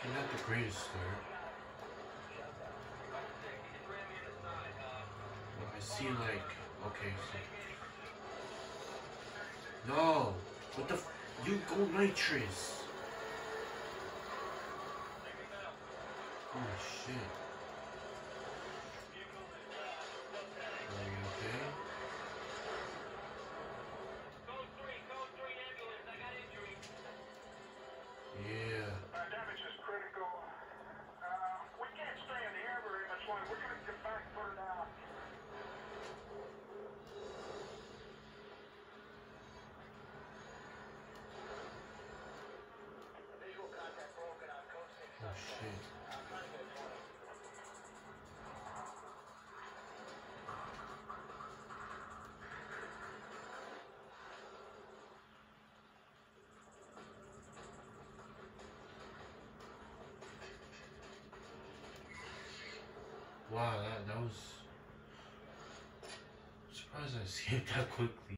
Not the greatest start. Well, I see like, okay, so. No! What the f- You go nitrous! Holy shit. Are you okay? Yeah. Damage is critical. We can't stay in the air very much longer. We're going to get back further down. Visual contact broken on code 6. Oh shit. Wow, that was... I'm surprised I escaped that quickly.